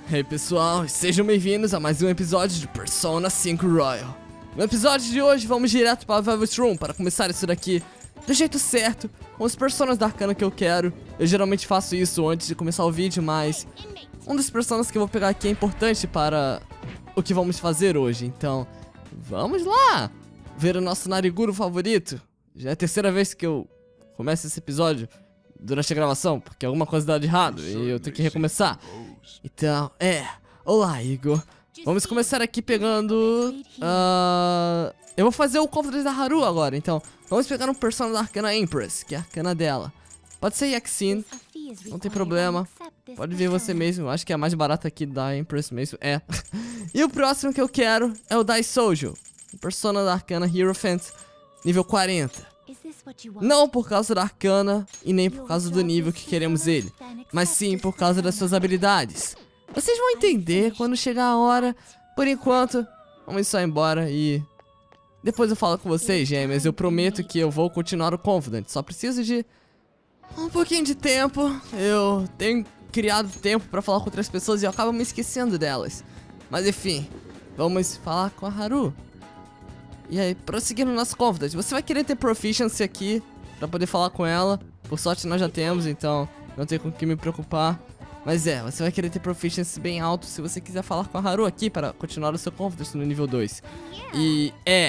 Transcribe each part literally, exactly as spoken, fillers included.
Hey pessoal, sejam bem-vindos a mais um episódio de Persona cinco Royal. No episódio de hoje vamos direto para a Velvet Room para começar isso daqui do jeito certo, com os personagens da Arcana que eu quero. Eu geralmente faço isso antes de começar o vídeo, mas um dos personagens que eu vou pegar aqui é importante para o que vamos fazer hoje. Então, vamos lá ver o nosso Nariguro favorito. Já é a terceira vez que eu começo esse episódio durante a gravação, porque alguma coisa dá de errado e eu tenho que recomeçar. Então, é. Olá, Igor. Vamos começar aqui pegando... Uh, eu vou fazer o Confidence da Haru agora, então. Vamos pegar um personagem da Arcana Empress, que é a Arcana dela. Pode ser Yaxine, não tem problema. Pode ver você mesmo, eu acho que é a mais barata aqui da Empress mesmo, é. E o próximo que eu quero é o Dai Sojo, o Persona da Arcana Hierophant, nível quarenta. Não por causa da Arcana e nem por causa do nível que queremos ele, mas sim por causa das suas habilidades. Vocês vão entender quando chegar a hora. Por enquanto, vamos só embora e... depois eu falo com vocês, gêmeas. Eu prometo que eu vou continuar o Confident. Só preciso de um pouquinho de tempo. Eu tenho criado tempo pra falar com outras pessoas e eu acabo me esquecendo delas. Mas enfim, vamos falar com a Haru. E aí, prosseguindo no nosso Confident, você vai querer ter Proficiency aqui pra poder falar com ela. Por sorte nós já temos, então não tem com o que me preocupar. Mas é, você vai querer ter Proficiency bem alto se você quiser falar com a Haru aqui para continuar o seu Confidence no nível dois. E é...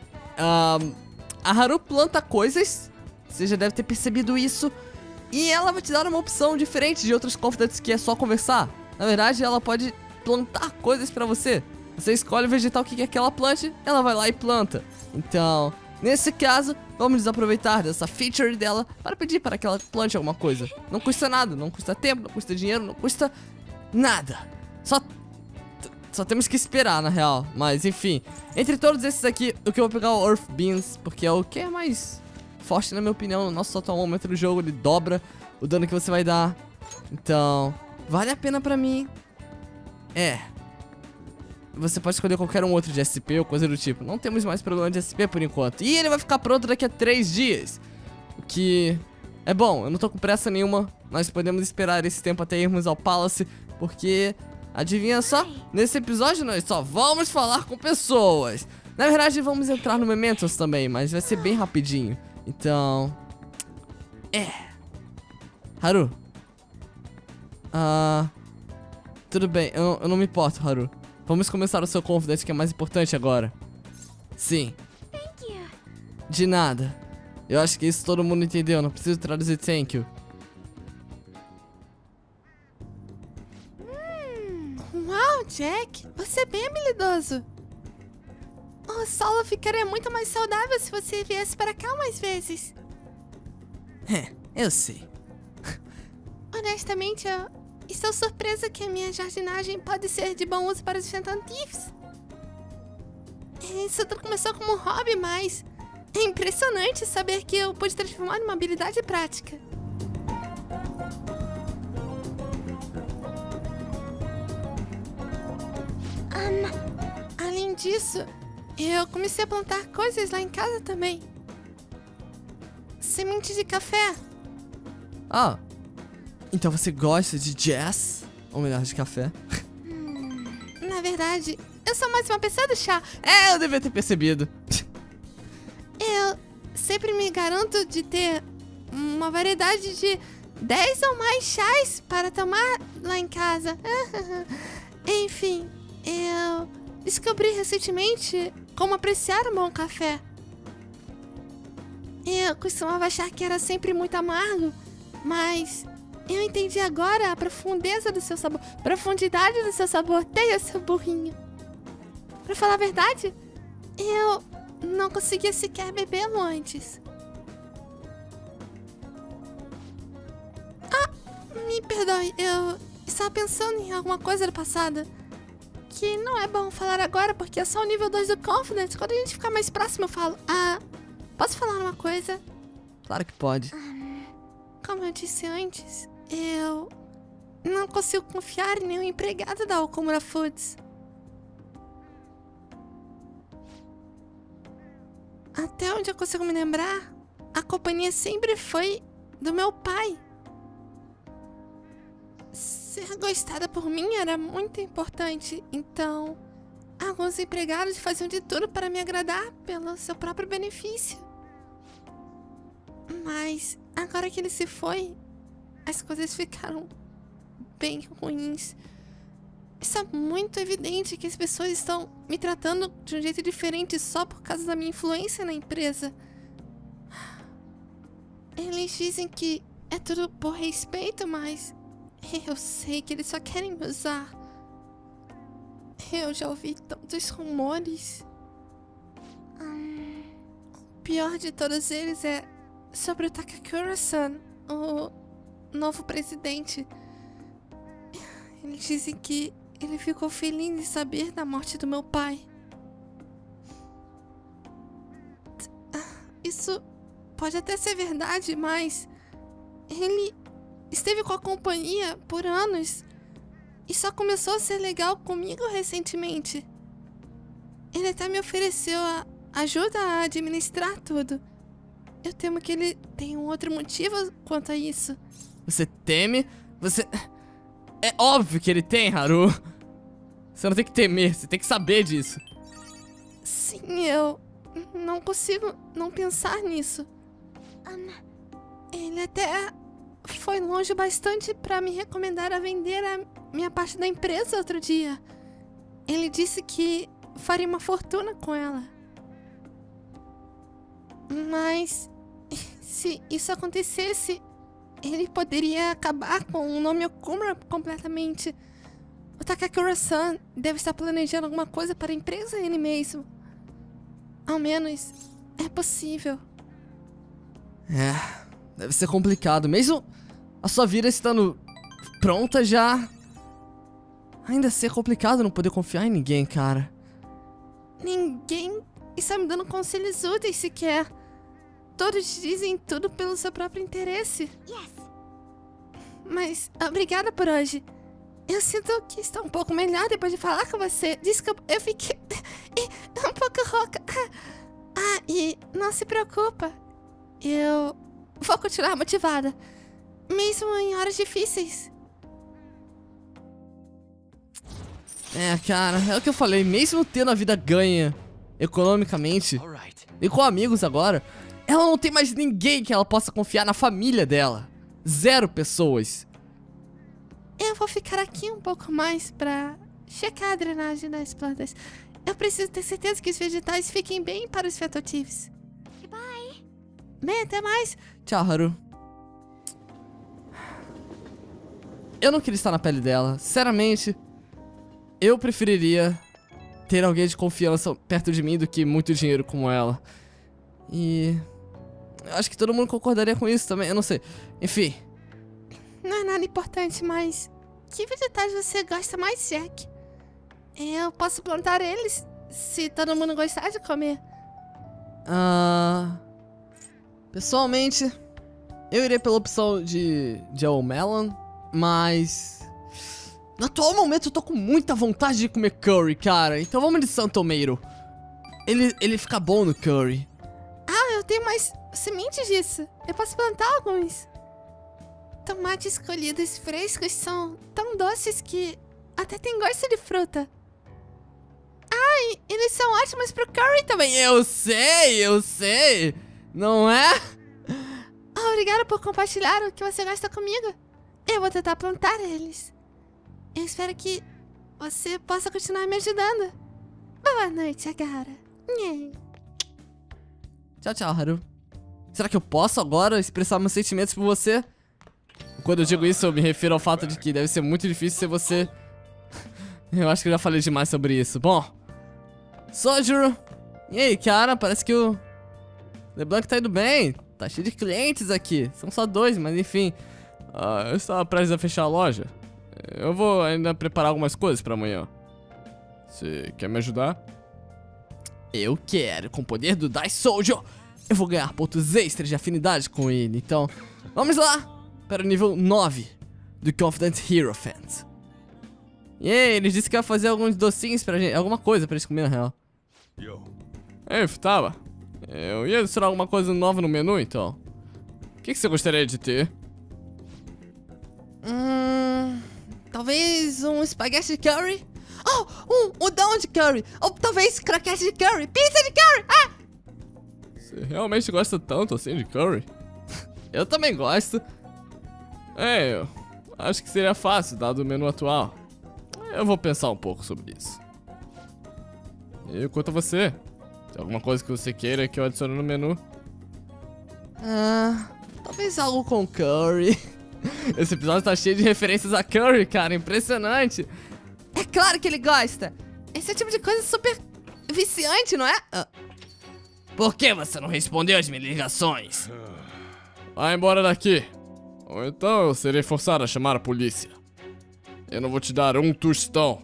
Um, a Haru planta coisas, você já deve ter percebido isso. E ela vai te dar uma opção diferente de outros Confidents que é só conversar. Na verdade, ela pode plantar coisas pra você. Você escolhe o vegetal que quer que ela plante, ela vai lá e planta. Então, nesse caso, vamos desaproveitar dessa feature dela para pedir para que ela plante alguma coisa. Não custa nada, não custa tempo, não custa dinheiro, não custa nada. Só, só temos que esperar, na real. Mas, enfim, entre todos esses aqui, o que eu vou pegar é o Earth Beans, porque é o que é mais forte, na minha opinião. No nosso atual momento do jogo, ele dobra o dano que você vai dar. Então, vale a pena pra mim. É... Você pode escolher qualquer um outro de S P ou coisa do tipo. Não temos mais problema de S P por enquanto. E ele vai ficar pronto daqui a três dias. O que é bom, eu não tô com pressa nenhuma. Nós podemos esperar esse tempo até irmos ao Palace. Porque, adivinha só, nesse episódio nós só vamos falar com pessoas. Na verdade, vamos entrar no Mementos também, mas vai ser bem rapidinho. Então... É... Haru. Ah... Tudo bem, eu, eu não me importo, Haru. Vamos começar o seu Confidence, que é mais importante agora. Sim. De nada. Eu acho que isso todo mundo entendeu, não preciso traduzir thank you. Hum. Uau, Jack, você é bem habilidoso. O solo ficaria muito mais saudável se você viesse para cá mais vezes. É, eu sei. Honestamente, eu... estou surpresa que a minha jardinagem pode ser de bom uso para os Phantom Thieves. Isso tudo começou como um hobby, mas é impressionante saber que eu pude transformar em uma habilidade prática. Um, além disso, eu comecei a plantar coisas lá em casa também. Semente de café. Ah... Então você gosta de jazz? Ou melhor, de café? Hum, na verdade, eu sou mais uma pessoa do chá. É, eu devia ter percebido. Eu sempre me garanto de ter uma variedade de dez ou mais chás para tomar lá em casa. Enfim, eu descobri recentemente como apreciar um bom café. Eu costumava achar que era sempre muito amargo, mas... eu entendi agora a profundeza do seu sabor. Profundidade do seu sabor. Tenha seu burrinho. Pra falar a verdade, eu não conseguia sequer bebê-lo antes. Ah, me perdoe. Eu estava pensando em alguma coisa do passado. Que não é bom falar agora, porque é só o nível dois do Confidence. Quando a gente ficar mais próximo, eu falo. Ah, posso falar uma coisa? Claro que pode. Como eu disse antes... eu não consigo confiar em nenhum empregado da Okumura Foods. Até onde eu consigo me lembrar, a companhia sempre foi do meu pai. ser gostada por mim era muito importante, então alguns empregados faziam de tudo para me agradar pelo seu próprio benefício. Mas agora que ele se foi, as coisas ficaram bem ruins. Está muito evidente que as pessoas estão me tratando de um jeito diferente só por causa da minha influência na empresa. Eles dizem que é tudo por respeito, mas eu sei que eles só querem me usar. Eu já ouvi tantos rumores. Hum, o pior de todos eles é sobre o Takakura-san, o novo presidente. Eles dizem que ele ficou feliz em saber da morte do meu pai. Isso pode até ser verdade, mas ele esteve com a companhia por anos e só começou a ser legal comigo recentemente. Ele até me ofereceu a ajuda a administrar tudo. Eu temo que ele tenha um outro motivo quanto a isso. Você teme? Você... É óbvio que ele tem, Haru. Você não tem que temer, você tem que saber disso. Sim, eu não consigo não pensar nisso. Ele até foi longe bastante pra me recomendar a vender a minha parte da empresa outro dia. Ele disse que faria uma fortuna com ela. Mas se isso acontecesse, ele poderia acabar com o nome Okuma completamente. O Takakura-san deve estar planejando alguma coisa para a empresa ele mesmo. Ao menos é possível. É, deve ser complicado. Mesmo a sua vida estando pronta já, ainda ser complicado não poder confiar em ninguém, cara. Ninguém está me dando conselhos úteis sequer. Todos dizem tudo pelo seu próprio interesse. Yes. Mas obrigada por hoje. Eu sinto que estou um pouco melhor depois de falar com você. Desculpa, eu fiquei um pouco rouca. Ah, e não se preocupa. Eu vou continuar motivada, mesmo em horas difíceis. É, cara, é o que eu falei. Mesmo tendo a vida ganha economicamente e com amigos agora, ela não tem mais ninguém que ela possa confiar na família dela. Zero pessoas. Eu vou ficar aqui um pouco mais pra checar a drenagem das plantas. Eu preciso ter certeza que os vegetais fiquem bem para os fetotivos. Goodbye. Bem, até mais. Tchau, Haru. Eu não queria estar na pele dela. Sinceramente, eu preferiria ter alguém de confiança perto de mim do que muito dinheiro como ela. E eu acho que todo mundo concordaria com isso também, eu não sei. Enfim. Não é nada importante, mas que vegetais você gosta mais, Jack? Eu posso plantar eles, se todo mundo gostar de comer. Ah, pessoalmente, eu iria pela opção de Joe Melon, mas no atual momento eu tô com muita vontade de comer curry, cara. Então vamos de Santomeiro. Ele, ele fica bom no curry. Ah, eu tenho mais sementes disso. Eu posso plantar alguns. Tomates colhidos frescos são tão doces que até tem gosto de fruta. Ai, eles são ótimos pro curry também. Eu sei, eu sei. Não é? Obrigada por compartilhar o que você gosta comigo. Eu vou tentar plantar eles. Eu espero que você possa continuar me ajudando. Boa noite, Agara. Nhê. Tchau, tchau, Haru. Será que eu posso agora expressar meus sentimentos por você? Quando eu digo isso, eu me refiro ao fato de que deve ser muito difícil ser você. Eu acho que eu já falei demais sobre isso. Bom, Sojuro. E aí, cara, parece que o LeBlanc tá indo bem. Tá cheio de clientes aqui. São só dois, mas enfim. Ah, eu estava prestes a fechar a loja. Eu vou ainda preparar algumas coisas pra amanhã. Você quer me ajudar? Eu quero. Com o poder do Dai Sojo, eu vou ganhar pontos extras de afinidade com ele. Então, vamos lá para o nível nove do Confident Hierophant. E aí, ele disse que ia fazer alguns docinhos pra gente. Alguma coisa pra eles comer, na real. Yo. Ei, Futaba. Eu ia adicionar alguma coisa nova no menu, então. O que, que você gostaria de ter? Hum... talvez um espaguete de curry. Oh, um udon de curry. Ou talvez croquete de curry. Pizza de curry. Ah! Você realmente gosta tanto assim de curry? Eu também gosto. É, eu acho que seria fácil, dado o menu atual. Eu vou pensar um pouco sobre isso. E quanto a você? Tem alguma coisa que você queira que eu adicione no menu? Ah, talvez algo com curry. Esse episódio tá cheio de referências a curry, cara. Impressionante. É claro que ele gosta. Esse é o tipo de coisa super viciante, não é? Ah. Por que você não respondeu as minhas ligações? Vai embora daqui. Ou então eu serei forçado a chamar a polícia. Eu não vou te dar um tostão.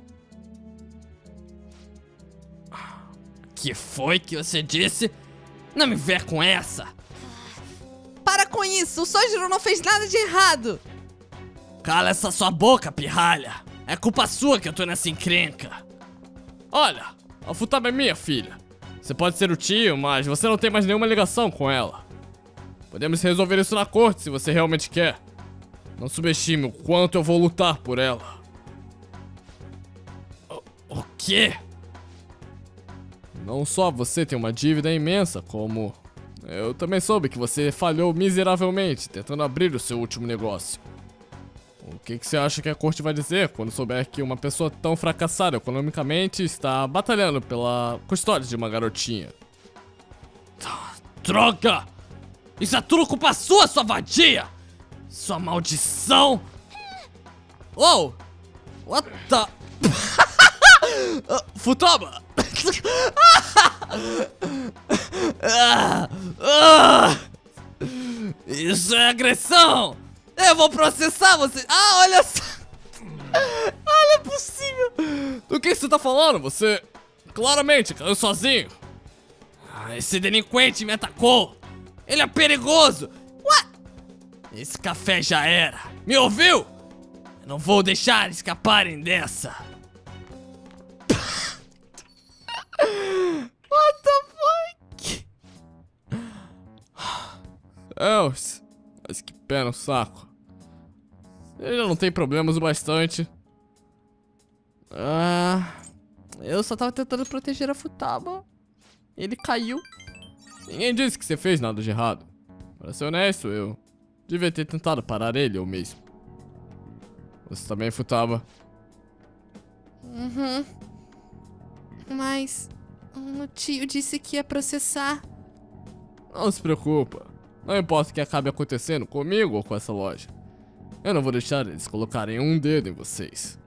Que foi que você disse? Não me vê com essa. Para com isso, o Sojiro não fez nada de errado. Cala essa sua boca, pirralha. É culpa sua que eu tô nessa encrenca. Olha, a Futaba é minha filha. Você pode ser o tio, mas você não tem mais nenhuma ligação com ela. Podemos resolver isso na corte se você realmente quer. Não subestime o quanto eu vou lutar por ela. O, o quê? Não só você tem uma dívida imensa, como... eu também soube que você falhou miseravelmente tentando abrir o seu último negócio. O que, que você acha que a corte vai dizer quando souber que uma pessoa tão fracassada economicamente está batalhando pela custódia de uma garotinha? Droga! Isso é tudo culpa sua, sua vadia! Sua maldição! Oh! What the... uh, Futaba! ah, ah, isso é agressão! Eu vou processar você! Ah, olha só! Ah, não é possível! Do que você tá falando? Você claramente caiu sozinho! Ah, esse delinquente me atacou! Ele é perigoso! What? Esse café já era! Me ouviu? Eu não vou deixar escaparem dessa! What the fuck? Deus, mas que pé no saco. Ele já não tem problemas o bastante. Ah, eu só tava tentando proteger a Futaba. Ele caiu. Ninguém disse que você fez nada de errado. Pra ser honesto, eu devia ter tentado parar ele eu mesmo. Você também, Futaba. Uhum. Mas o tio disse que ia processar. Não se preocupa. Não importa o que acabe acontecendo comigo ou com essa loja. Eu não vou deixar eles colocarem um dedo em vocês.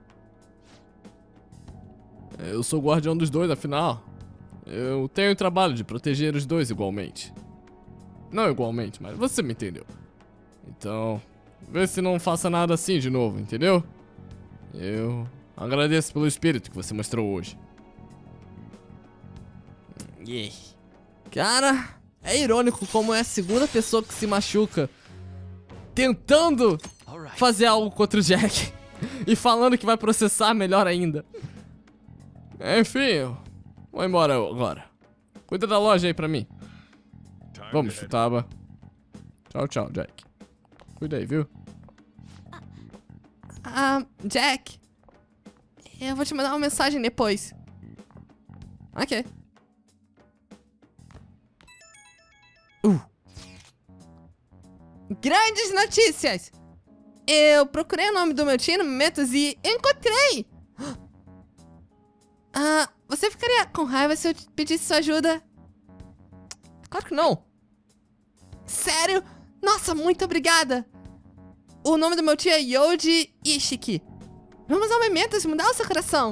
Eu sou o guardião dos dois, afinal. Eu tenho o trabalho de proteger os dois igualmente. Não igualmente, mas você me entendeu. Então, vê se não faça nada assim de novo, entendeu? Eu agradeço pelo espírito que você mostrou hoje. Yeah. Cara, é irônico como é a segunda pessoa que se machuca tentando fazer algo contra o Jack e falando que vai processar melhor ainda. Enfim, eu vou embora agora. Cuida da loja aí pra mim. Vamos, Futaba. Tchau, tchau, Jack. Cuida aí, viu? Ah, Jack. Eu vou te mandar uma mensagem depois. Ok. Uh. Grandes notícias! Eu procurei o nome do meu tio no Mementos e encontrei! Ah, você ficaria com raiva se eu te pedisse sua ajuda? Claro que não. Sério? Nossa, muito obrigada! O nome do meu tio é Yoji Ishiki. Vamos ao Mementos e mudar o seu coração.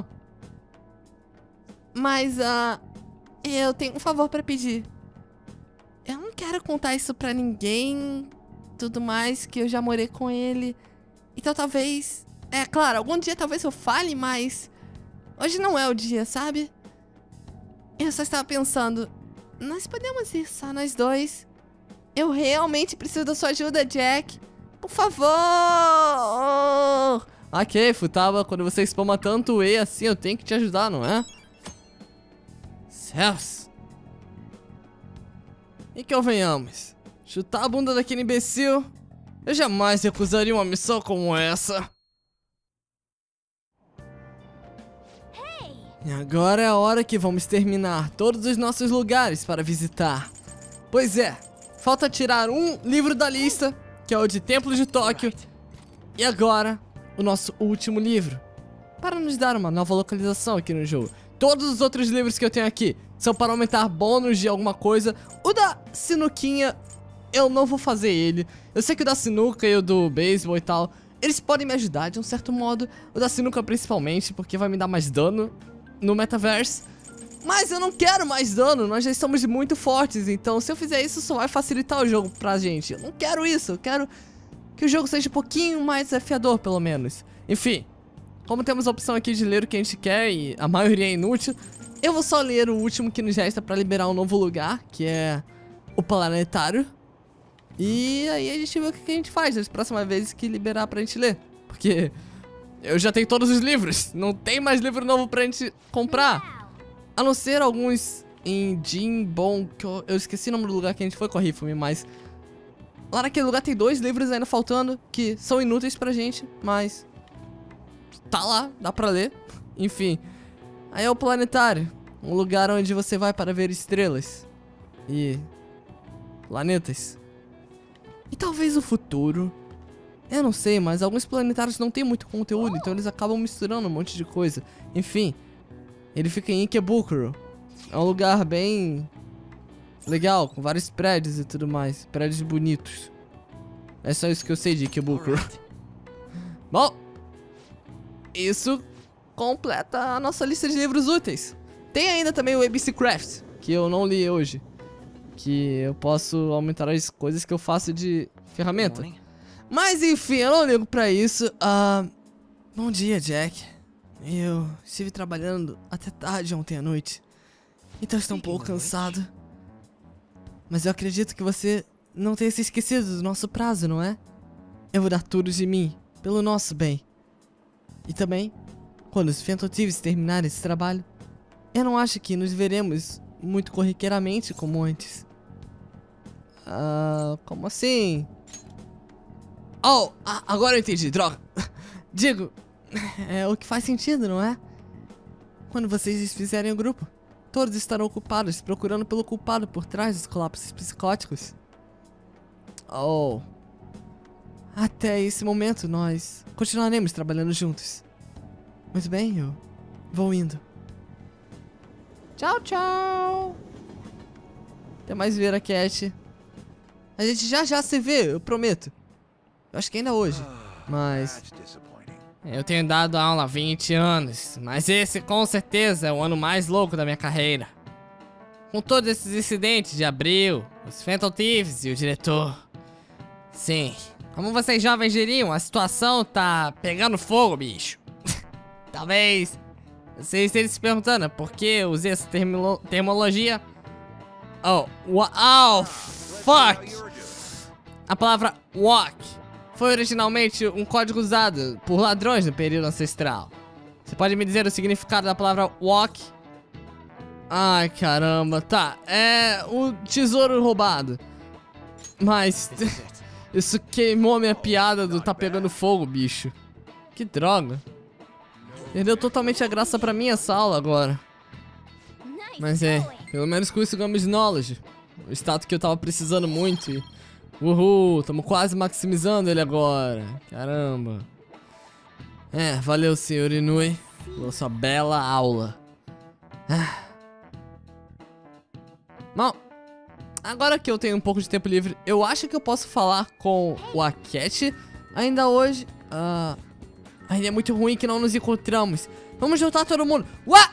Mas, ah, eu tenho um favor pra pedir. Eu não quero contar isso pra ninguém, tudo mais, que eu já morei com ele. Então talvez... É claro, algum dia talvez eu fale, mas... Hoje não é o dia, sabe? Eu só estava pensando... Nós podemos ir só nós dois. Eu realmente preciso da sua ajuda, Jack. Por favor! Ok, Futaba, quando você spama tanto E assim, eu tenho que te ajudar, não é? Céus! E que venhamos, chutar a bunda daquele imbecil, eu jamais recusaria uma missão como essa. E agora é a hora que vamos terminar todos os nossos lugares para visitar. Pois é, falta tirar um livro da lista, que é o de Templo de Tóquio. E agora, o nosso último livro, para nos dar uma nova localização aqui no jogo. Todos os outros livros que eu tenho aqui são para aumentar bônus de alguma coisa. O da sinuquinha, eu não vou fazer ele. Eu sei que o da sinuca e o do beisebol e tal, eles podem me ajudar de um certo modo. O da sinuca principalmente, porque vai me dar mais dano no metaverse. Mas eu não quero mais dano, nós já estamos muito fortes. Então se eu fizer isso, só vai facilitar o jogo pra gente. Eu não quero isso, eu quero que o jogo seja um pouquinho mais desafiador, pelo menos. Enfim, como temos a opção aqui de ler o que a gente quer e a maioria é inútil, eu vou só ler o último que nos resta pra liberar um novo lugar, que é o planetário. E aí a gente vê o que a gente faz nas próximas vezes que liberar pra gente ler. Porque eu já tenho todos os livros, não tem mais livro novo pra gente comprar. A não ser alguns em Jinbon, que eu, eu esqueci o nome do lugar que a gente foi com a Hifumi, mas lá naquele lugar tem dois livros ainda faltando, que são inúteis pra gente, mas tá lá, dá pra ler. Enfim, aí é o planetário, um lugar onde você vai para ver estrelas e planetas. E talvez o futuro, eu não sei, mas alguns planetários não tem muito conteúdo, então eles acabam misturando um monte de coisa. Enfim, ele fica em Ikebukuro. É um lugar bem legal, com vários prédios e tudo mais. Prédios bonitos. É só isso que eu sei de Ikebukuro. Bom, isso completa a nossa lista de livros úteis. Tem ainda também o A B C Craft, que eu não li hoje, que eu posso aumentar as coisas que eu faço de ferramenta. Mas enfim, eu não ligo pra isso. uh, Bom dia, Jack. Eu estive trabalhando até tarde ontem à noite, então estou um pouco cansado. Mas eu acredito que você não tenha se esquecido do nosso prazo, não é? Eu vou dar tudo de mim, pelo nosso bem. E também, quando os Phantom Thieves terminarem esse trabalho, eu não acho que nos veremos muito corriqueiramente como antes. Ah, uh, como assim? Oh, ah, agora eu entendi, droga. Digo, é o que faz sentido, não é? Quando vocês desfizerem o grupo, todos estarão ocupados procurando pelo culpado por trás dos colapsos psicóticos. Oh. Até esse momento nós continuaremos trabalhando juntos. Muito bem, eu vou indo. Tchau, tchau. Até mais ver a Cat. A gente já já se vê, eu prometo. Eu acho que ainda hoje, mas eu tenho dado aula há vinte anos, mas esse com certeza é o ano mais louco da minha carreira. Com todos esses incidentes de abril, os Phantom Thieves e o diretor. Sim, como vocês jovens diriam, a situação tá pegando fogo, bicho. Talvez vocês estejam se perguntando por que eu usei essa termilo terminologia. Oh, oh, fuck! A palavra walk foi originalmente um código usado por ladrões no período ancestral. Você pode me dizer o significado da palavra walk? Ai, caramba, tá, é o tesouro roubado. Mas isso queimou a minha piada do tá pegando fogo, bicho. Que droga. Perdeu totalmente a graça pra mim essa aula agora. Mas é, pelo menos com isso ganhamos knowledge. O status que eu tava precisando muito e... Uhul, tamo quase maximizando ele agora. Caramba. É, valeu, senhor Inui, pela sua bela aula. Ah. Bom, agora que eu tenho um pouco de tempo livre, eu acho que eu posso falar com o Akechi ainda hoje. Uh, ainda é muito ruim que não nos encontramos. Vamos juntar todo mundo. Ué!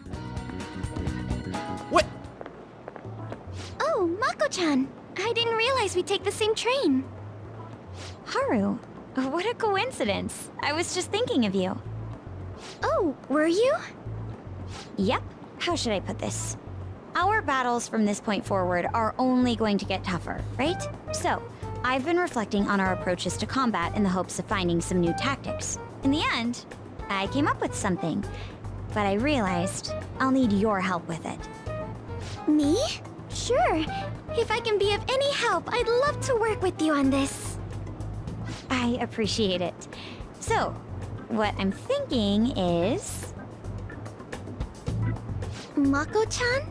Ué! Oh, Mako-chan! I didn't realize we'd take the same train. Haru, what a coincidence. I was just thinking of you. Oh, were you? Yep. How should I put this? Our battles from this point forward are only going to get tougher, right? So, I've been reflecting on our approaches to combat in the hopes of finding some new tactics. In the end, I came up with something, but I realized I'll need your help with it. Me? Sure. If I can be of any help, I'd love to work with you on this. I appreciate it. So, what I'm thinking is... Mako-chan?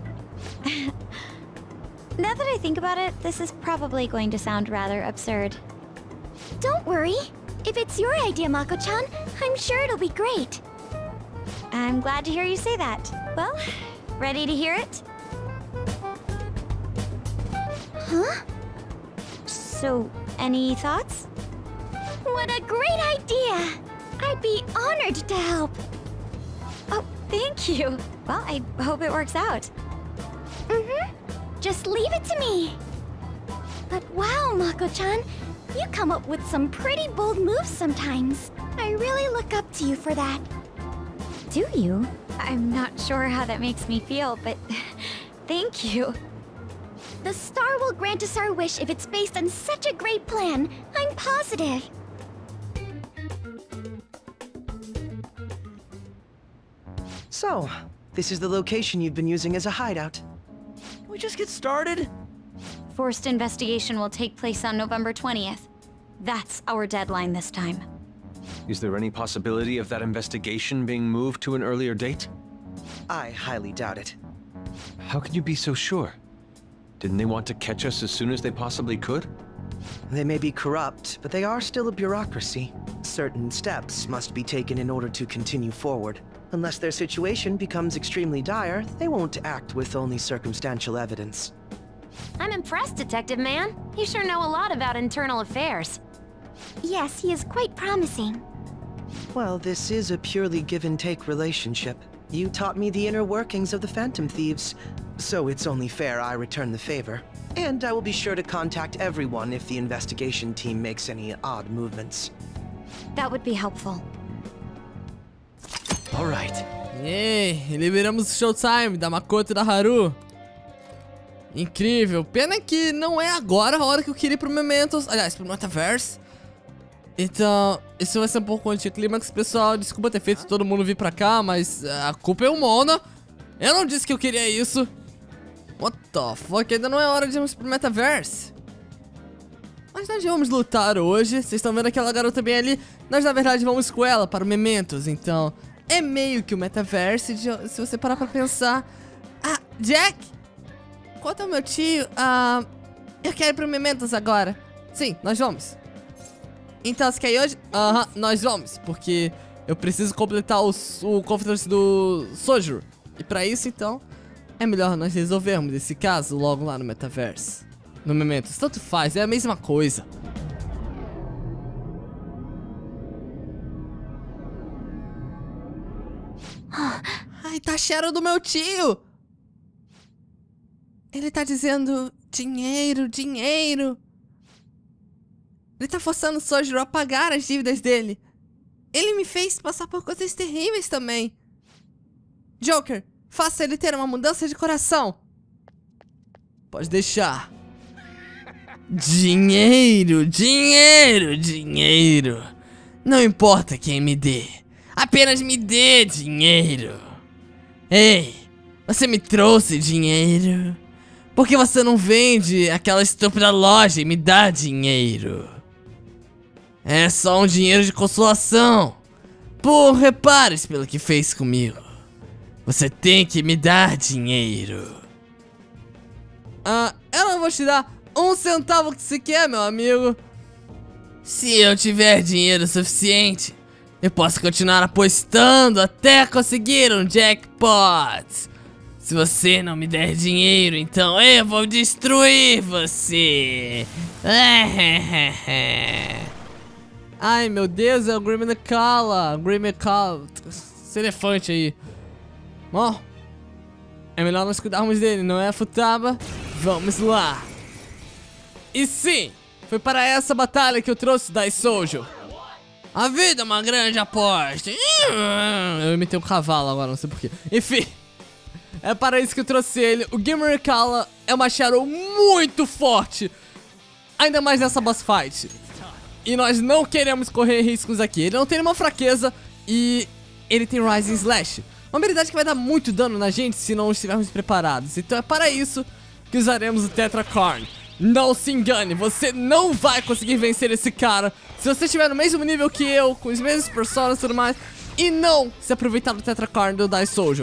Now that I think about it, this is probably going to sound rather absurd. Don't worry. If it's your idea, Mako-chan, I'm sure it'll be great. I'm glad to hear you say that. Well, ready to hear it? Huh? So, any thoughts? What a great idea! I'd be honored to help. Oh, thank you. Well, I hope it works out. Mm-hmm. Just leave it to me. But wow, Mako-chan, you come up with some pretty bold moves sometimes. I really look up to you for that. Do you? I'm not sure how that makes me feel, but thank you. The star will grant us our wish if it's based on such a great plan. I'm positive. So, this is the location you've been using as a hideout. Can we just get started? Forced investigation will take place on November twentieth. That's our deadline this time. Is there any possibility of that investigation being moved to an earlier date? I highly doubt it. How can you be so sure? Didn't they want to catch us as soon as they possibly could? They may be corrupt, but they are still a bureaucracy. Certain steps must be taken in order to continue forward. Unless their situation becomes extremely dire, they won't act with only circumstantial evidence. I'm impressed, Detective Man. You sure know a lot about internal affairs. Yes, he is quite promising. Well, this is a purely give-and-take relationship. You taught me the inner workings of the Phantom Thieves, so it's only fair I return the favor. And I will be sure to contact everyone if the investigation team makes any odd movements. That would be helpful. Alright. Yay, liberamos o Showtime da Makoto e da Haru. Incrível. Pena que não é agora a hora que eu queria ir pro Mementos. Aliás, pro Metaverse. Então, isso vai ser um pouco anticlímax, pessoal. Desculpa ter feito todo mundo vir pra cá, mas a culpa é o Mona. Eu não disse que eu queria isso. What the fuck? Ainda não é hora de irmos pro Metaverse. Mas nós vamos lutar hoje. Vocês estão vendo aquela garota bem ali? Nós, na verdade, vamos com ela para o Mementos. Então, é meio que o Metaverse, de, se você parar pra pensar. Ah, Jack! Quanto ao meu tio, ah, eu quero ir pro Mementos agora. Sim, nós vamos. Então, você quer ir hoje? Aham, uh-huh, nós vamos. Porque eu preciso completar o, o Conference do Sojuro. E pra isso, então, é melhor nós resolvermos esse caso logo lá no Metaverse. No Mementos, tanto faz, é a mesma coisa. Ai, tá cheiro do meu tio. Ele tá dizendo dinheiro, dinheiro. Ele tá forçando o Sojuro a pagar as dívidas dele. Ele me fez passar por coisas terríveis também. Joker, faça ele ter uma mudança de coração. Pode deixar. Dinheiro, dinheiro, dinheiro. Não importa quem me dê. Apenas me dê dinheiro. Ei, você me trouxe dinheiro? Por que você não vende aquela estúpida loja e me dá dinheiro? É só um dinheiro de consolação. Por repares pelo que fez comigo. Você tem que me dar dinheiro. Ah, eu não vou te dar um centavo que você quer, meu amigo. Se eu tiver dinheiro suficiente, eu posso continuar apostando até conseguir um jackpot. Se você não me der dinheiro, então eu vou destruir você. Ai, meu Deus, é o Grimacala. Grimacala. Esse elefante aí. Bom, é melhor nós cuidarmos dele, não é, Futaba? Vamos lá. E sim, foi para essa batalha que eu trouxe Dai Sojo. A vida é uma grande aposta. Eu imitei um cavalo agora, não sei porquê. Enfim, é para isso que eu trouxe ele. O Grimacala é uma Shadow muito forte. Ainda mais nessa boss fight. E nós não queremos correr riscos aqui. Ele não tem nenhuma fraqueza e ele tem Rising Slash. Uma habilidade que vai dar muito dano na gente se não estivermos preparados. Então é para isso que usaremos o Tetracorn. Não se engane, você não vai conseguir vencer esse cara se você estiver no mesmo nível que eu, com os mesmos personagens e tudo mais, e não se aproveitar do Tetracorn do Dai Sojo.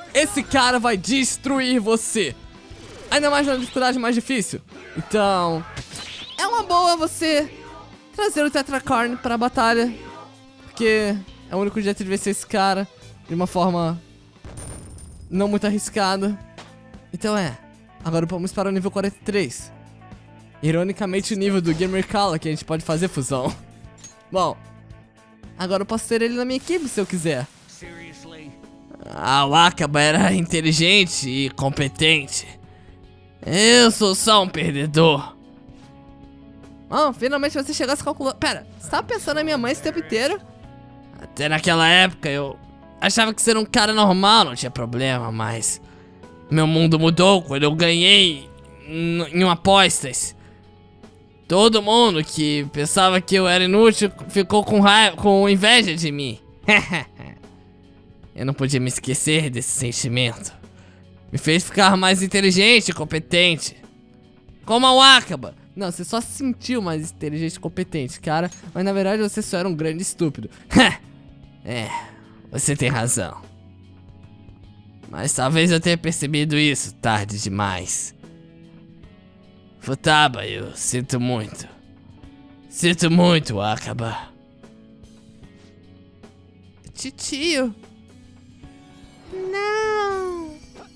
esse cara vai destruir você. Ainda mais na dificuldade mais difícil. Então, é uma boa você trazer o Tetracorn pra batalha, porque é o único jeito de vencer esse cara de uma forma não muito arriscada. Então é, agora vamos para o nível quarenta e três. Ironicamente o nível do Gamer Kala, que a gente pode fazer fusão. Bom, agora eu posso ter ele na minha equipe se eu quiser. Ah, o Akaba era inteligente e competente. Eu sou só um perdedor. Oh, finalmente você chegou a se calcular. Pera, você tava pensando na minha mãe esse tempo inteiro? Até naquela época eu achava que ser um cara normal não tinha problema, mas meu mundo mudou quando eu ganhei em uma apostas. Todo mundo que pensava que eu era inútil ficou com raiva, com inveja de mim. Eu não podia me esquecer desse sentimento. Me fez ficar mais inteligente e competente. Como a Wakaba. Não, você só se sentiu mais inteligente e competente, cara. Mas na verdade você só era um grande estúpido. É, você tem razão. Mas talvez eu tenha percebido isso tarde demais. Futaba, eu sinto muito. Sinto muito, Wakaba. Titio. Não.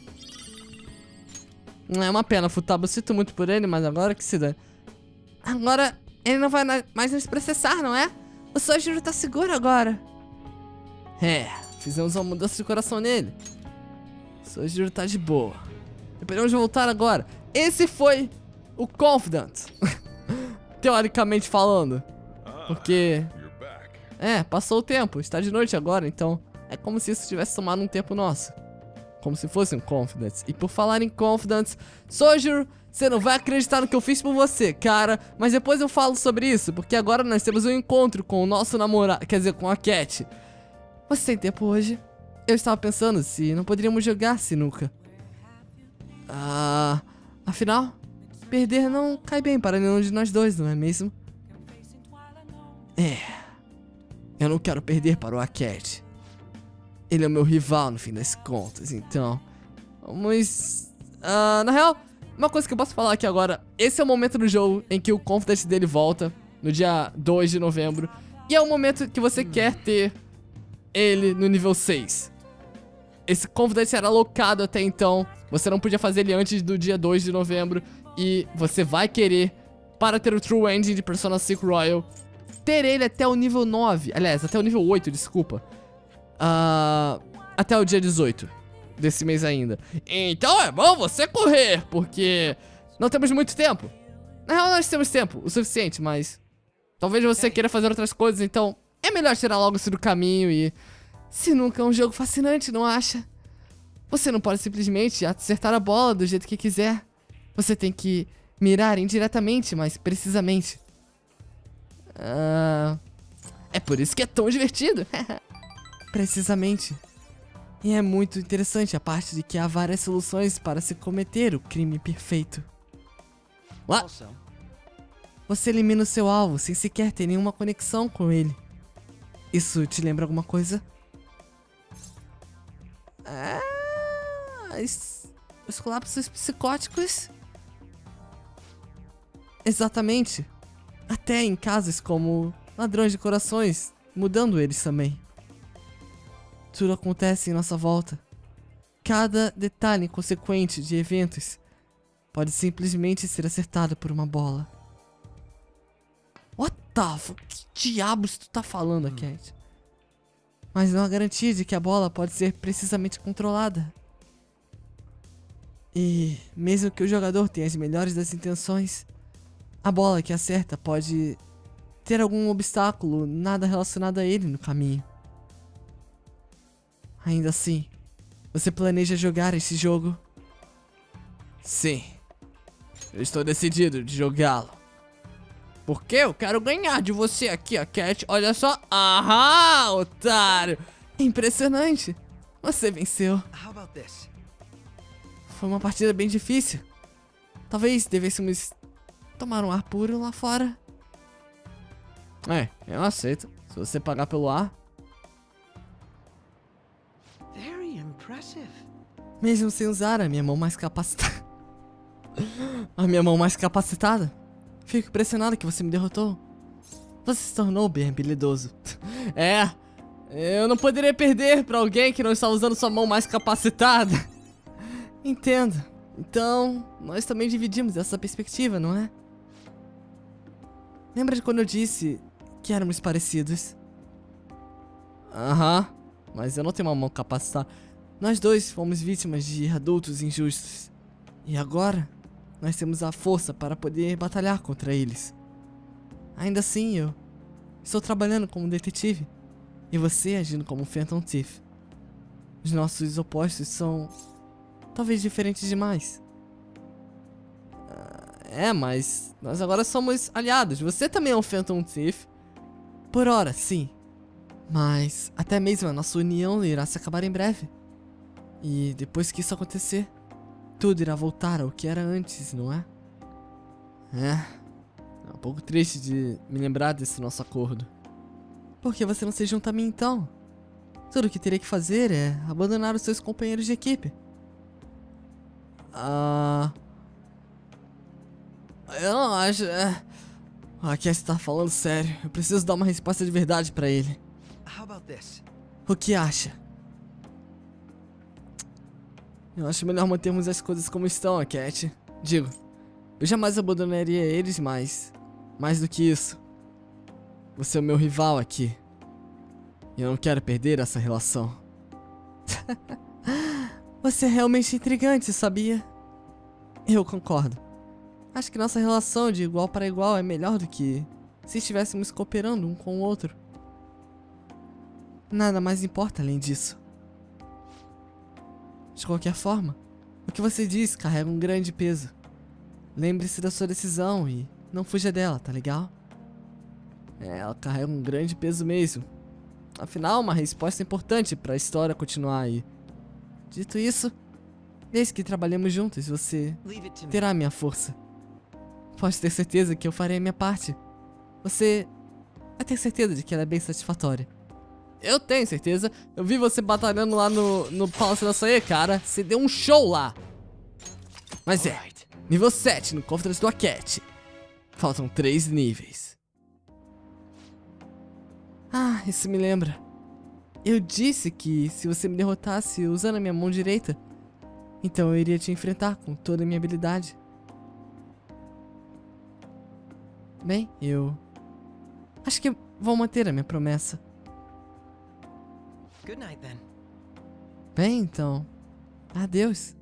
Não é uma pena, Futaba. Eu sinto muito por ele, mas agora que se dá. Agora ele não vai mais nos processar, não é? O Sojiro tá seguro agora. É, fizemos uma mudança de coração nele. O Sojiro tá de boa. Podemos voltar agora. Esse foi o Confidant. Teoricamente falando. Porque... É, passou o tempo. Está de noite agora, então... É como se isso tivesse tomado um tempo nosso. Como se fosse um Confidant. E por falar em Confidant, Sojiro, você não vai acreditar no que eu fiz por você, cara. Mas depois eu falo sobre isso, porque agora nós temos um encontro com o nosso namorado. Quer dizer, com a Cat. Você tem tempo hoje? Eu estava pensando se não poderíamos jogar sinuca. Ah... Afinal, perder não cai bem para nenhum de nós dois, não é mesmo? É... Eu não quero perder para o Aket. Ele é o meu rival no fim das contas, então... Vamos... Uh, na real, uma coisa que eu posso falar aqui agora. Esse é o momento do jogo em que o Confidant dele volta. No dia dois de novembro. E é o momento que você quer ter ele no nível seis. Esse Confidant era alocado até então. Você não podia fazer ele antes do dia dois de novembro. E você vai querer, para ter o True Ending de Persona cinco Royal, ter ele até o nível nove. Aliás, até o nível oito, desculpa. Uh, até o dia dezoito desse mês ainda. Então é bom você correr, porque não temos muito tempo. Na real, nós temos tempo, o suficiente, mas talvez você queira fazer outras coisas, então é melhor tirar logo isso do caminho. E sinuca é um jogo fascinante, não acha? Você não pode simplesmente acertar a bola do jeito que quiser. Você tem que mirar indiretamente, mas precisamente. Uh, é por isso que é tão divertido. Precisamente. E é muito interessante a parte de que há várias soluções para se cometer o crime perfeito. What? Você elimina o seu alvo sem sequer ter nenhuma conexão com ele. Isso te lembra alguma coisa? Ah, os, os colapsos psicóticos? Exatamente. Até em casos como ladrões de corações, mudando eles também. Tudo acontece em nossa volta. Cada detalhe inconsequente de eventos pode simplesmente ser acertado por uma bola. What the fuck? Que diabos tu tá falando, hum. Cat? Mas não há garantia de que a bola pode ser precisamente controlada. E mesmo que o jogador tenha as melhores das intenções, a bola que acerta pode ter algum obstáculo nada relacionado a ele no caminho. Ainda assim, você planeja jogar esse jogo? Sim. Eu estou decidido de jogá-lo. Porque eu quero ganhar de você aqui, a Cat. Olha só. Aham, otário. Impressionante. Você venceu. Foi uma partida bem difícil. Talvez devêssemos tomar um ar puro lá fora. É, eu aceito. Se você pagar pelo ar. Very impressive. Mesmo sem usar a minha mão mais capacitada. A minha mão mais capacitada. Fico impressionado que você me derrotou. Você se tornou bem habilidoso. É, eu não poderia perder pra alguém que não está usando sua mão mais capacitada. Entendo. Então, nós também dividimos essa perspectiva, não é? Lembra de quando eu disse que éramos parecidos? Aham, mas eu não tenho uma mão capacitada. Nós dois fomos vítimas de adultos injustos. E agora, nós temos a força para poder batalhar contra eles. Ainda assim, eu estou trabalhando como detetive. E você agindo como Phantom Thief. Os nossos opostos são talvez diferentes demais. É, mas nós agora somos aliados. Você também é um Phantom Thief. Por hora, sim. Mas até mesmo a nossa união irá se acabar em breve. E depois que isso acontecer, tudo irá voltar ao que era antes, não é? É, é um pouco triste de me lembrar desse nosso acordo. Por que você não se junta a mim então? Tudo o que teria que fazer é abandonar os seus companheiros de equipe. Ah... Eu não acho... É... A Cat tá falando sério. Eu preciso dar uma resposta de verdade pra ele. How about this? O que acha? Eu acho melhor mantermos as coisas como estão, Cat. Digo, eu jamais abandonaria eles, mas... mais do que isso, você é o meu rival aqui. E eu não quero perder essa relação. Você é realmente intrigante, sabia? Eu concordo. Acho que nossa relação de igual para igual é melhor do que se estivéssemos cooperando um com o outro. Nada mais importa além disso. De qualquer forma, o que você diz carrega um grande peso. Lembre-se da sua decisão e não fuja dela, tá legal? É, ela carrega um grande peso mesmo. Afinal, uma resposta importante para a história continuar aí. Dito isso, desde que trabalhamos juntos, você terá a minha força. Pode ter certeza que eu farei a minha parte. Você vai ter certeza de que ela é bem satisfatória. Eu tenho certeza. Eu vi você batalhando lá no, no Palácio da Saia, cara. Você deu um show lá. Mas é, nível sete no Fortress do Cat. Faltam três níveis. Ah, isso me lembra. Eu disse que se você me derrotasse usando a minha mão direita, então eu iria te enfrentar com toda a minha habilidade. Bem, eu acho que vou manter a minha promessa. Good night, then. Bem, então, adeus.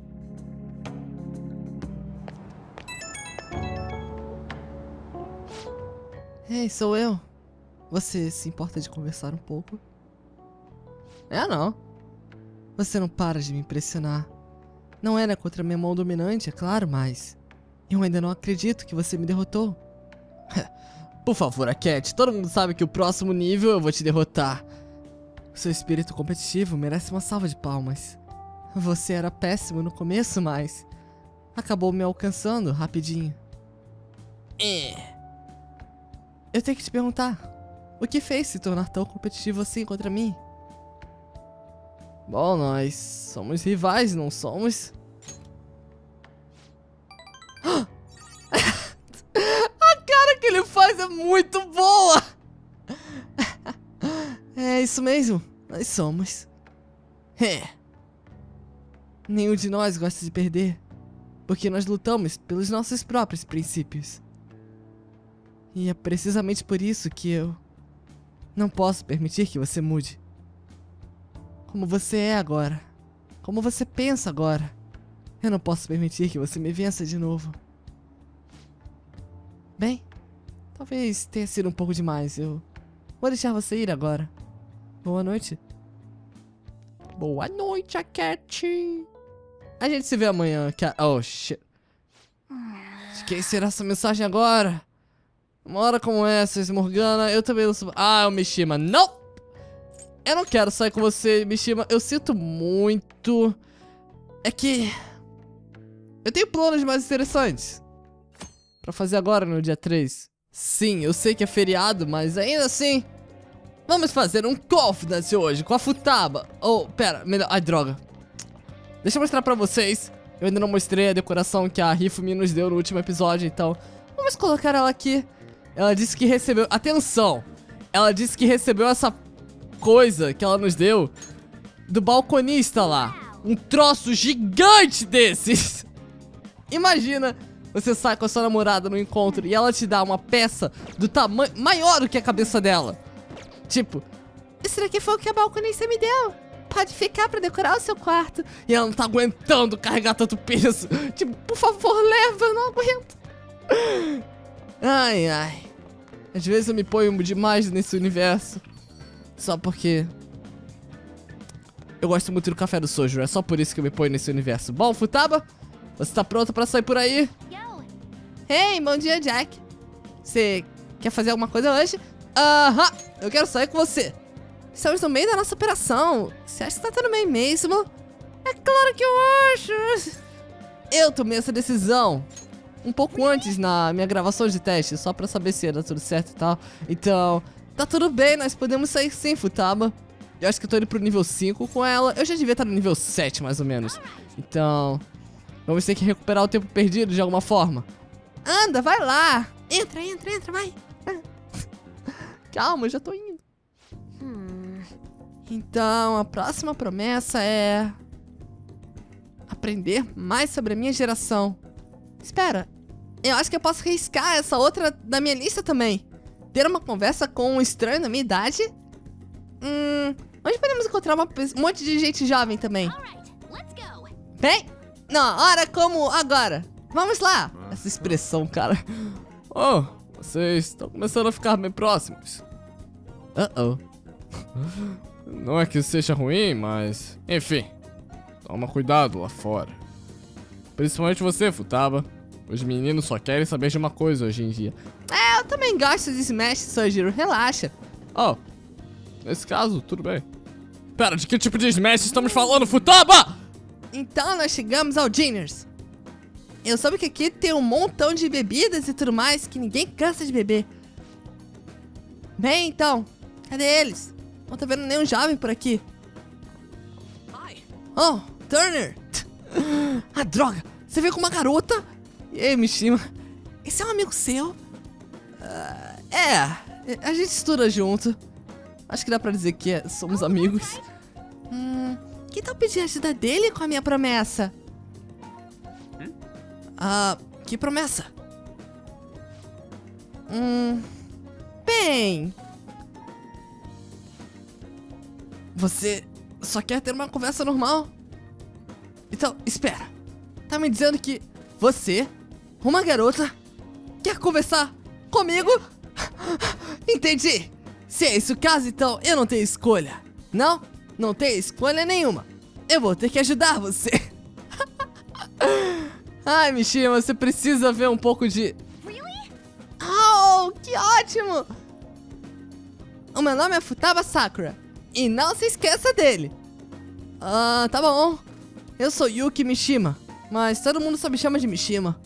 Ei, sou eu. Você se importa de conversar um pouco? É, não. Você não para de me impressionar. Não era contra minha mão dominante, é claro, mas eu ainda não acredito que você me derrotou. Por favor, Cat, todo mundo sabe que o próximo nível eu vou te derrotar. O seu espírito competitivo merece uma salva de palmas. Você era péssimo no começo, mas acabou me alcançando rapidinho. É. Eu tenho que te perguntar, o que fez se tornar tão competitivo assim contra mim? Bom, nós somos rivais, não somos? A cara que ele faz é muito boa! É isso mesmo, nós somos. É. Nenhum de nós gosta de perder, porque nós lutamos pelos nossos próprios princípios. E é precisamente por isso que eu não posso permitir que você mude. Como você é agora, como você pensa agora, eu não posso permitir que você me vença de novo. Bem, talvez tenha sido um pouco demais, eu vou deixar você ir agora. Boa noite. Boa noite, Cat. A gente se vê amanhã, Cat. Oh, shit. De quem será essa mensagem agora? Uma hora como essa, Morgana, eu também não sou... Ah, é o Mishima. Não! Eu não quero sair com você, Mishima. Eu sinto muito... É que... eu tenho planos mais interessantes pra fazer agora no dia três. Sim, eu sei que é feriado, mas ainda assim... vamos fazer um Confidence hoje com a Futaba. Oh, pera, melhor... ai, droga. deixa eu mostrar pra vocês. Eu ainda não mostrei a decoração que a Hifumi nos deu no último episódio, então vamos colocar ela aqui. Ela disse que recebeu... Atenção! Ela disse que recebeu essa coisa que ela nos deu do balconista lá. Um troço gigante desses. Imagina, você sai com a sua namorada no encontro e ela te dá uma peça do tamanho maior do que a cabeça dela. Tipo, isso daqui foi o que a balconista me deu. Pode ficar pra decorar o seu quarto. E ela não tá aguentando carregar tanto peso. Tipo, por favor, leva, eu não aguento. Ai, ai. Às vezes eu me ponho demais nesse universo. Só porque eu gosto muito do café do Sojo. É só por isso que eu me ponho nesse universo. Bom, Futaba, você tá pronta pra sair por aí? Hey, bom dia, Jack. Você quer fazer alguma coisa hoje? Aham, eu quero sair com você. Estamos no meio da nossa operação. Você acha que tá tudo bem mesmo? É claro que eu acho. Eu tomei essa decisão um pouco antes na minha gravação de teste, só pra saber se ia dar tudo certo e tal. Então, tá tudo bem, nós podemos sair sim, Futaba. Eu acho que eu tô indo pro nível cinco com ela. Eu já devia estar no nível sete, mais ou menos. Então, vamos ter que recuperar o tempo perdido de alguma forma. Anda, vai lá. Entra, entra, entra, vai. Calma, eu já tô indo. Então, a próxima promessa é aprender mais sobre a minha geração. Espera, eu acho que eu posso riscar essa outra da minha lista também. Ter uma conversa com um estranho da minha idade? Hum, onde podemos encontrar uma, um monte de gente jovem também? Bem, na hora como agora. Vamos lá. Essa expressão, cara. Oh, vocês estão começando a ficar bem próximos. Uh-oh. Não é que seja ruim, mas... Enfim, toma cuidado lá fora. Principalmente você, Futaba. Os meninos só querem saber de uma coisa hoje em dia. É, eu também gosto de Smash, Sojiro, relaxa. Oh, nesse caso, tudo bem. Pera, de que tipo de Smash estamos falando, Futaba? Então nós chegamos ao Diners. Eu soube que aqui tem um montão de bebidas e tudo mais que ninguém cansa de beber. Bem, então, cadê eles? Não tô vendo nenhum jovem por aqui. Oh, Turner! Ah, droga! Você veio com uma garota? E aí, Mishima? Esse é um amigo seu? Uh, é, a gente estuda junto. Acho que dá pra dizer que é, somos amigos. Hum, que tal pedir ajuda dele com a minha promessa? Ah, uh, que promessa? Hum, bem... Você só quer ter uma conversa normal? Então, espera. Tá me dizendo que você, uma garota, quer conversar comigo? Entendi. Se é esse o caso, então eu não tenho escolha. Não? Não tenho escolha nenhuma. Eu vou ter que ajudar você. Ai, Mishima, você precisa ver um pouco de... Oh, que ótimo! O meu nome é Futaba Sakura. E não se esqueça dele. Ah, tá bom. Eu sou Yuki Mishima, mas todo mundo só me chama de Mishima.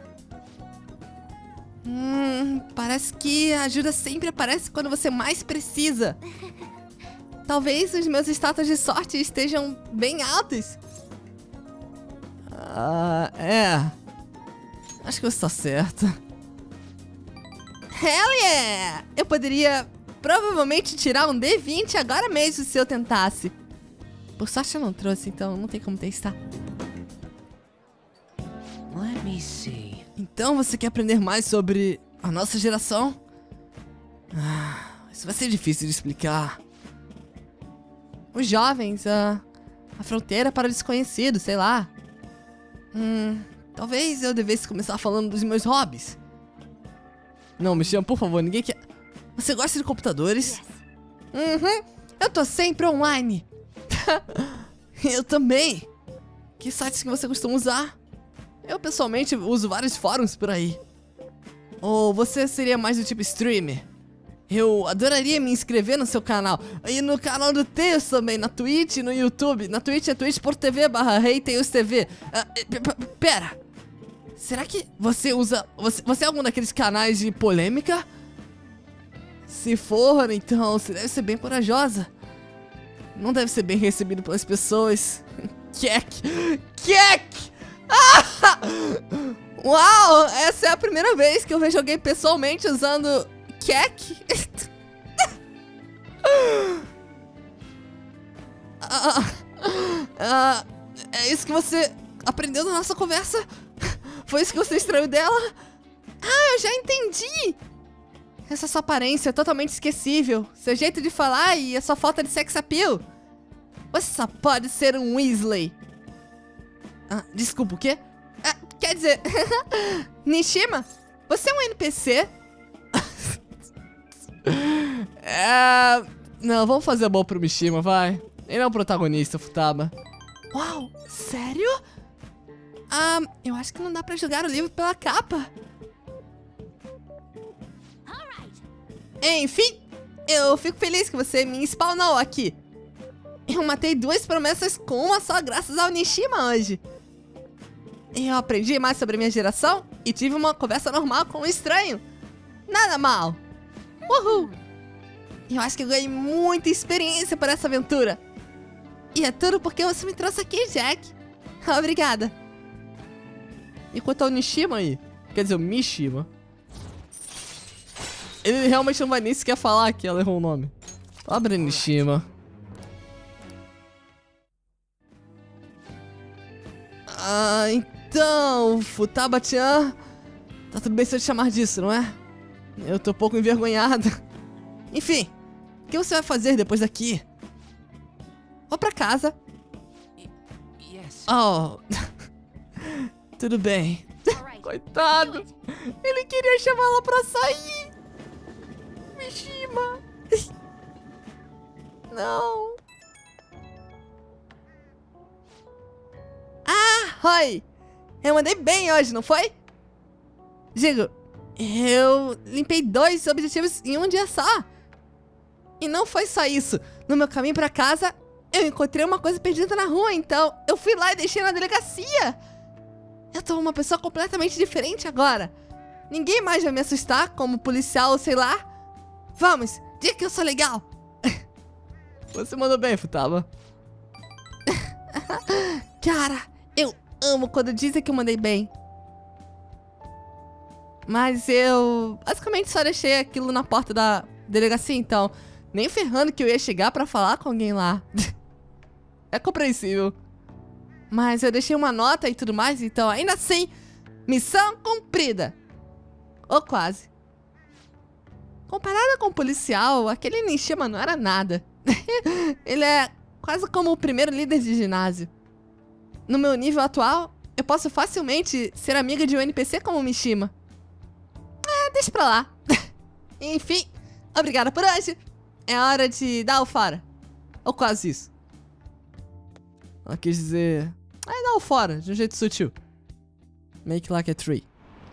Hum, parece que a ajuda sempre aparece quando você mais precisa. Talvez os meus status de sorte estejam bem altos. Ah, é. Acho que você tá certa. Hell yeah! Eu poderia... provavelmente tirar um D vinte agora mesmo se eu tentasse. Por sorte eu não trouxe, então não tem como testar. Let me see. Então você quer aprender mais sobre a nossa geração? Ah, isso vai ser difícil de explicar. Os jovens, a, a fronteira para o desconhecido, sei lá. Hum, talvez eu devesse começar falando dos meus hobbies. Não, me chama, por favor, ninguém quer... Você gosta de computadores? Uhum, eu tô sempre online. Eu também. Que sites que você costuma usar? Eu pessoalmente uso vários fóruns por aí. Ou você seria mais do tipo streamer? Eu adoraria me inscrever no seu canal. E no canal do Tails também, na Twitch e no YouTube. Na Twitch é twitch ponto tv barra rei tails tv. Uh, pera. Será que você usa... Você, você é algum daqueles canais de polêmica? Se for, então você deve ser bem corajosa. Não deve ser bem recebido pelas pessoas. Kek! Kek! Ah! Uau! Essa é a primeira vez que eu vejo alguém pessoalmente usando Kek. ah, ah, é isso que você aprendeu na nossa conversa? Foi isso que você extraiu dela? Ah, eu já entendi! Essa sua aparência é totalmente esquecível. Seu jeito de falar e a sua falta de sex appeal. Você só pode ser um Weasley. Ah, desculpa, o quê? Ah, quer dizer... Nishima, você é um N P C? é... Não, vamos fazer bom pro Mishima, vai. Ele é o protagonista, Futaba. Uau, sério? Ah, eu acho que não dá pra julgar o livro pela capa. Enfim, eu fico feliz que você me spawnou aqui. Eu matei duas promessas com uma só graças ao Nishima hoje. Eu aprendi mais sobre a minha geração e tive uma conversa normal com um estranho. Nada mal. Uhul. Eu acho que eu ganhei muita experiência por essa aventura. E é tudo porque você me trouxe aqui, Jack. Obrigada. E quanto ao Nishima aí? Quer dizer, o Mishima. Ele realmente não vai nem sequer falar que ela errou o nome. Abre Nishima. Ah, então, Futaba-chan. Tá tudo bem se eu te chamar disso, não é? Eu tô um pouco envergonhada. Enfim, o que você vai fazer depois daqui? Vou pra casa. Oh. Tudo bem. Coitado. Ele queria chamar ela pra sair. Mishima. Não. Ah, oi. Eu mandei bem hoje, não foi? Digo, eu limpei dois objetivos em um dia só. E não foi só isso. No meu caminho pra casa, eu encontrei uma coisa perdida na rua, então eu fui lá e deixei na delegacia. Eu tô uma pessoa completamente diferente agora. Ninguém mais vai me assustar como policial ou sei lá. Vamos, diga que eu sou legal. Você mandou bem, Futaba. Cara, eu amo quando dizem que eu mandei bem. Mas eu basicamente só deixei aquilo na porta da delegacia, então nem ferrando que eu ia chegar pra falar com alguém lá. É compreensível. Mas eu deixei uma nota e tudo mais, então ainda assim, missão cumprida. Ou quase. Comparado com o policial, aquele Nishima não era nada. Ele é quase como o primeiro líder de ginásio. No meu nível atual, eu posso facilmente ser amiga de um N P C como o Mishima. É, deixa pra lá. Enfim, obrigada por hoje. É hora de dar o fora. Ou quase isso. Ela quis dizer... É, dar o fora, de um jeito sutil. Make like a tree.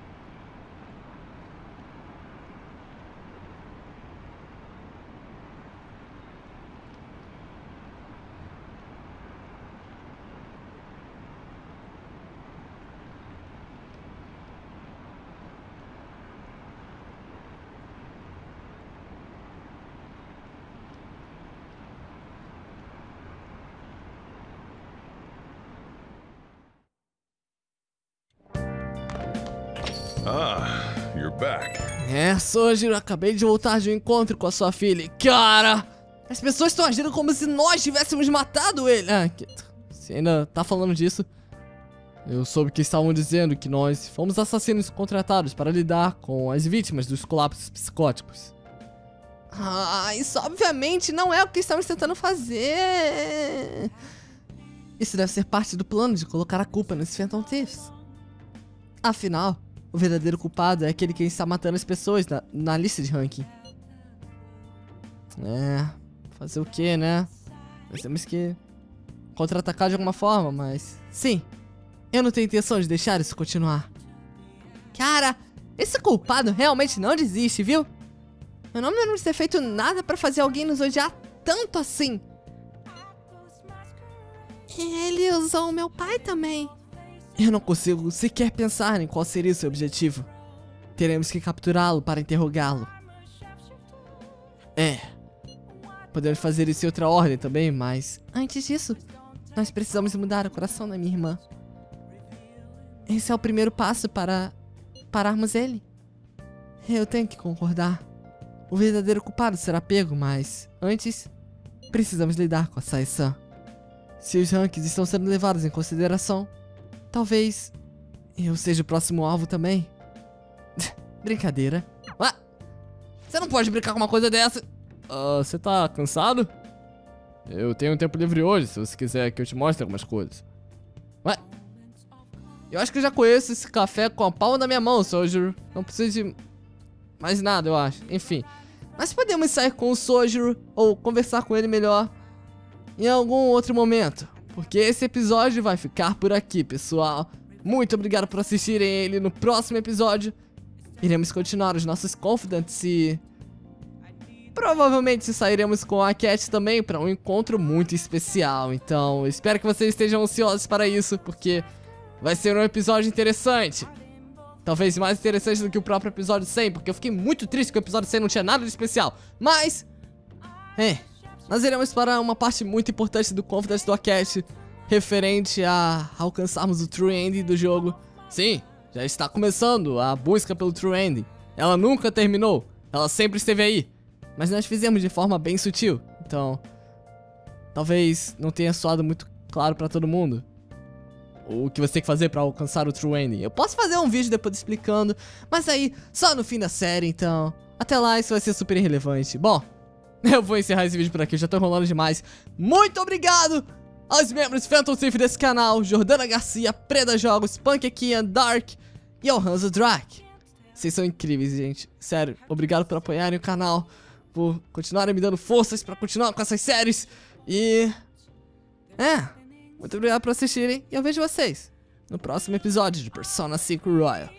Ah, you're back. É, Sojiro, acabei de voltar de um encontro com a sua filha. Cara, as pessoas estão agindo como se nós tivéssemos matado ele. Ah, que... Você ainda tá falando disso? Eu soube que estavam dizendo que nós fomos assassinos contratados para lidar com as vítimas dos colapsos psicóticos. Ah, isso obviamente não é o que estamos tentando fazer. Isso deve ser parte do plano de colocar a culpa nos Phantom Thieves. Afinal, o verdadeiro culpado é aquele que está matando as pessoas na, na lista de ranking. É, fazer o que, né? Nós temos que contra-atacar de alguma forma, mas... Sim, eu não tenho intenção de deixar isso continuar. Cara, esse culpado realmente não desiste, viu? Eu não me lembro de ter feito nada pra fazer alguém nos odiar tanto assim. E ele usou o meu pai também. Eu não consigo sequer pensar em qual seria o seu objetivo. Teremos que capturá-lo para interrogá-lo. É. Podemos fazer isso em outra ordem também, mas... Antes disso, nós precisamos mudar o coração da minha irmã. Esse é o primeiro passo para pararmos ele. Eu tenho que concordar. O verdadeiro culpado será pego, mas antes, precisamos lidar com a Sae-san. Se os rankings estão sendo levados em consideração, talvez eu seja o próximo alvo também. Brincadeira. Ué? Você não pode brincar com uma coisa dessa. Ah, você tá cansado? Eu tenho um tempo livre hoje, se você quiser que eu te mostre algumas coisas. Ué? Eu acho que eu já conheço esse café com a palma da minha mão, Sojiro. Não preciso de mais nada, eu acho. Enfim. Mas podemos sair com o Sojiro ou conversar com ele melhor em algum outro momento. Porque esse episódio vai ficar por aqui, pessoal. Muito obrigado por assistirem ele. No próximo episódio, iremos continuar os nossos Confidants e provavelmente sairemos com a Cat também para um encontro muito especial. Então, espero que vocês estejam ansiosos para isso, porque vai ser um episódio interessante. Talvez mais interessante do que o próprio episódio cem, porque eu fiquei muito triste que o episódio cem não tinha nada de especial. Mas, é, nós iremos para uma parte muito importante do Confidence do Cat, referente a alcançarmos o True Ending do jogo. Sim, já está começando a busca pelo True Ending. Ela nunca terminou, ela sempre esteve aí. Mas nós fizemos de forma bem sutil, então talvez não tenha soado muito claro pra todo mundo o que você tem que fazer pra alcançar o True Ending. Eu posso fazer um vídeo depois explicando, mas aí só no fim da série, então até lá isso vai ser super irrelevante. Bom, eu vou encerrar esse vídeo por aqui, eu já tô enrolando demais. Muito obrigado aos membros Phantom Thief desse canal, Jordana Garcia, Preda Jogos, Punk Kian, Dark e ao Hanzo Drak. Vocês são incríveis, gente. Sério, obrigado por apoiarem o canal, por continuarem me dando forças pra continuar com essas séries. E... é, muito obrigado por assistirem e eu vejo vocês no próximo episódio de Persona cinco Royal.